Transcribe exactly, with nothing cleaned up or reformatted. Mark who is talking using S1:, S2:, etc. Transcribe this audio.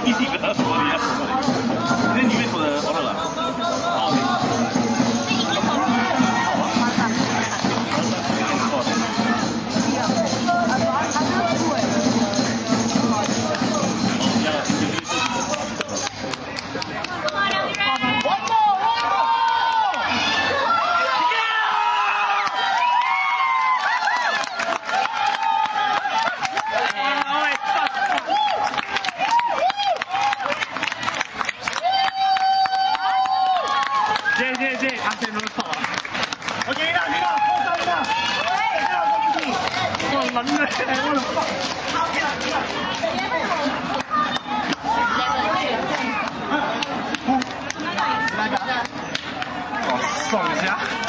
S1: 一起跟他说的呀。那里面说的多少个？好的。
S2: Sí, sí, sí, hace no todo.
S1: Ok, mira, mira, mira, mira. Con la luna de la luna. Oh, 送一下。